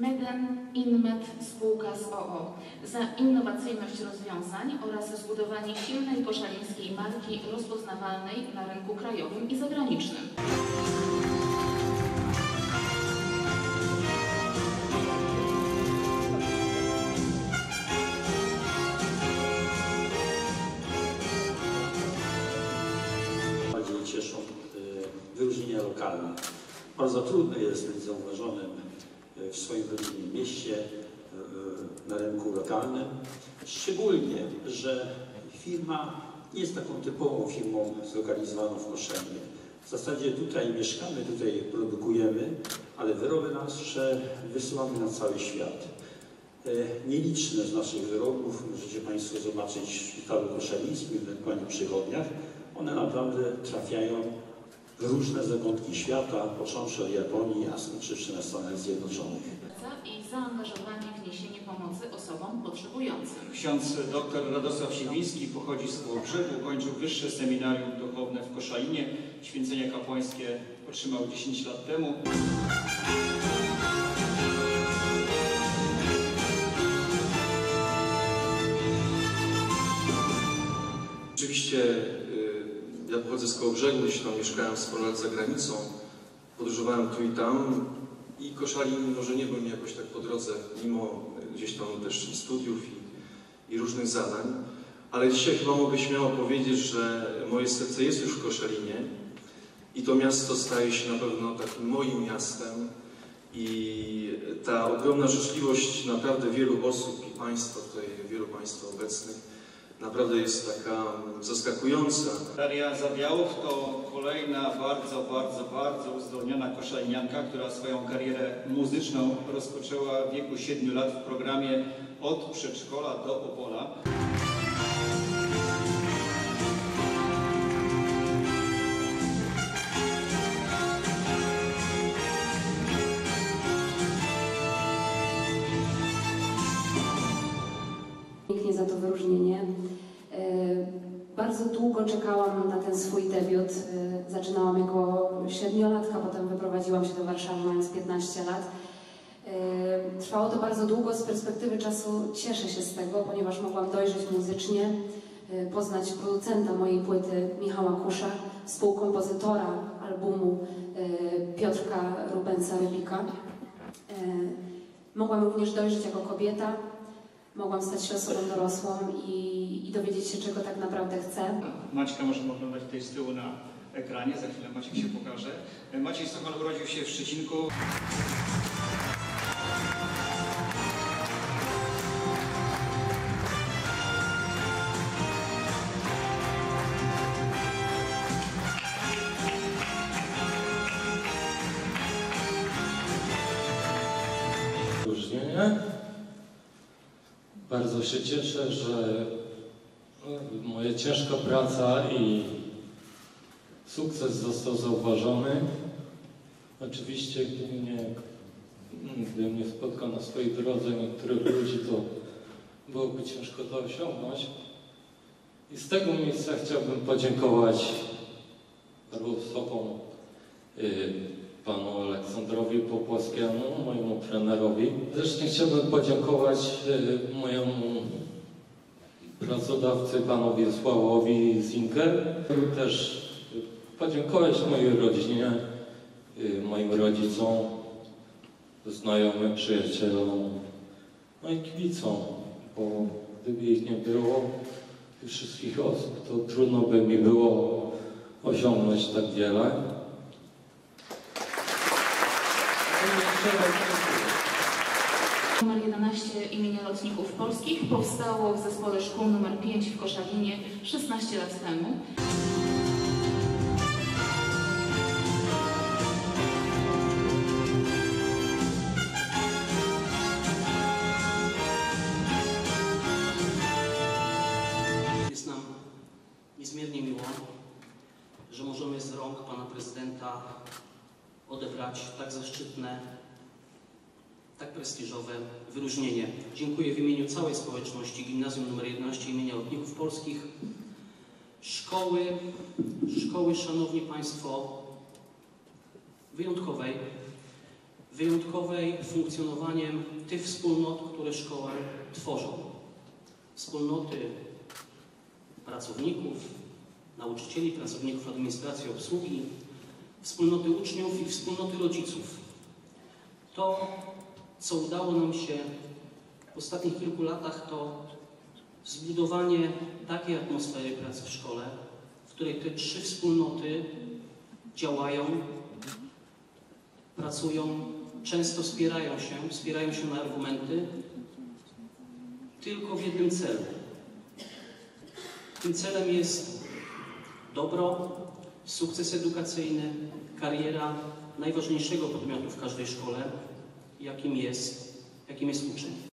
Meden Inmet spółka z o.o. za innowacyjność rozwiązań oraz zbudowanie silnej koszalińskiej marki rozpoznawalnej na rynku krajowym i zagranicznym. Bardziej cieszą wyróżnienia lokalne. Bardzo trudno jest być zauważonym w swoim rodzinnym mieście, na rynku lokalnym. Szczególnie, że firma nie jest taką typową firmą zlokalizowaną w Koszalinie. W zasadzie tutaj mieszkamy, tutaj produkujemy, ale wyroby nasze wysyłamy na cały świat. Nieliczne z naszych wyrobów możecie Państwo zobaczyć w szpitalu koszalińskim, ewentualnie przychodniach. One naprawdę trafiają w różne zakątki świata, począwszy od Japonii, a skończywszy na Stanach Zjednoczonych. I zaangażowanie w niesienie pomocy osobom potrzebującym. Ksiądz dr Radosław Siwiński pochodzi z Kołobrzegu, ukończył wyższe seminarium duchowne w Koszalinie. Święcenia kapłańskie otrzymał 10 lat temu. Oczywiście ja pochodzę z Kołobrzegu, gdzieś tam mieszkałem sporo lat za granicą, podróżowałem tu i tam i Koszalin może nie był mi jakoś tak po drodze, mimo gdzieś tam też i studiów i różnych zadań, ale dzisiaj chyba mogę śmiało powiedzieć, że moje serce jest już w Koszalinie i to miasto staje się na pewno takim moim miastem i ta ogromna życzliwość naprawdę wielu osób i Państwa, tutaj wielu Państwa obecnych, naprawdę jest taka zaskakująca. Daria Zawiałów to kolejna bardzo uzdolniona koszalinianka, która swoją karierę muzyczną rozpoczęła w wieku 7 lat w programie Od przedszkola do Opola. Pięknie za to wyróżnienie. Bardzo długo czekałam na ten swój debiut. Zaczynałam jako 7-latka, potem wyprowadziłam się do Warszawy mając 15 lat. Trwało to bardzo długo, z perspektywy czasu cieszę się z tego, ponieważ mogłam dojrzeć muzycznie, poznać producenta mojej płyty Michała Kusza, współkompozytora albumu Piotrka Rubensa-Rubika. Mogłam również dojrzeć jako kobieta. Mogłam stać się osobą dorosłą i dowiedzieć się, czego tak naprawdę chcę. Maćka możemy oglądać tutaj z tyłu na ekranie, za chwilę Maciek się pokaże. Maciej Sochal urodził się w Szczecinku. Wyróżnienie. Bardzo się cieszę, że moja ciężka praca i sukces został zauważony. Oczywiście, gdy mnie spotka na swojej drodze niektórych ludzi, to byłoby ciężko to osiągnąć. I z tego miejsca chciałbym podziękować paru osobom, panu Aleksandrowi Popławskiemu, mojemu trenerowi. Zresztą chciałbym podziękować mojemu pracodawcy, panu Wiesławowi Zinker. Też podziękować mojej rodzinie, moim rodzicom, znajomym, przyjacielom, no i kibicom, bo gdyby ich nie było, tych wszystkich osób, to trudno by mi było osiągnąć tak wiele. Numer 11 imienia Lotników Polskich powstało w zespole szkół nr 5 w Koszalinie 16 lat temu. Jest nam niezmiernie miło, że możemy z rąk pana prezydenta odebrać tak zaszczytne, tak prestiżowe wyróżnienie. Dziękuję w imieniu całej społeczności Gimnazjum nr 11 imienia Lotników Polskich. Szkoły, szanowni państwo, wyjątkowej, wyjątkowej funkcjonowaniem tych wspólnot, które szkołę tworzą. Wspólnoty pracowników, nauczycieli, pracowników administracji, obsługi, wspólnoty uczniów i wspólnoty rodziców. To, co udało nam się w ostatnich kilku latach, to zbudowanie takiej atmosfery pracy w szkole, w której te trzy wspólnoty działają, pracują, często wspierają się na argumenty, tylko w jednym celu. Tym celem jest dobro, sukces edukacyjny, kariera najważniejszego podmiotu w każdej szkole, jakim jest uczeń.